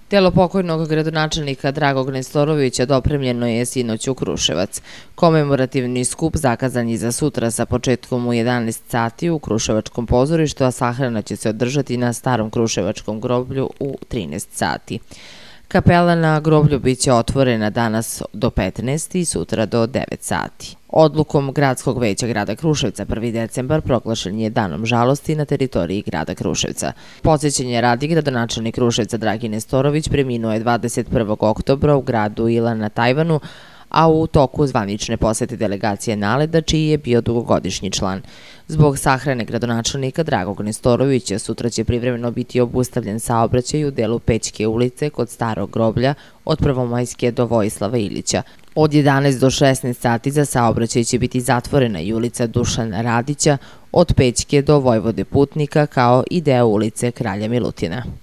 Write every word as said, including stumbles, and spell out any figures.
Telo pokojnog gradonačelnika Dragog Nestorovića dopremljeno je sinoć u Kruševac. Komemorativni skup zakazan je za sutra sa početkom u jedanaest sati u Kruševačkom pozorištu, a sahrana će se održati na Starom Kruševačkom groblju u trinaest sati. Kapela na groblju biće otvorena danas do petnaest i sutra do devet sati. Odlukom Gradskog veća grada Kruševca prvi decembar proglašen je danom žalosti na teritoriji grada Kruševca. Podsjećanje radi, gradonačelnik Kruševca Dragi Nestorović preminuo je dvadeset prvog oktobra u gradu Ilan na Tajvanu, a u toku zvanične posete delegacije Naleda, čiji je bio dugogodišnji član. Zbog sahrane gradonačelnika Dragog Nestorovića sutra će privremeno biti obustavljen saobraćaj u delu Pećke ulice kod Starog groblja od Prvomajske do Vojislava Ilića. Od jedanaest do šesnaest sati za saobraćaj će biti zatvorena i ulica Dušana Radića od Pećke do Vojvode Putnika, kao i deo ulice Kralja Milutina.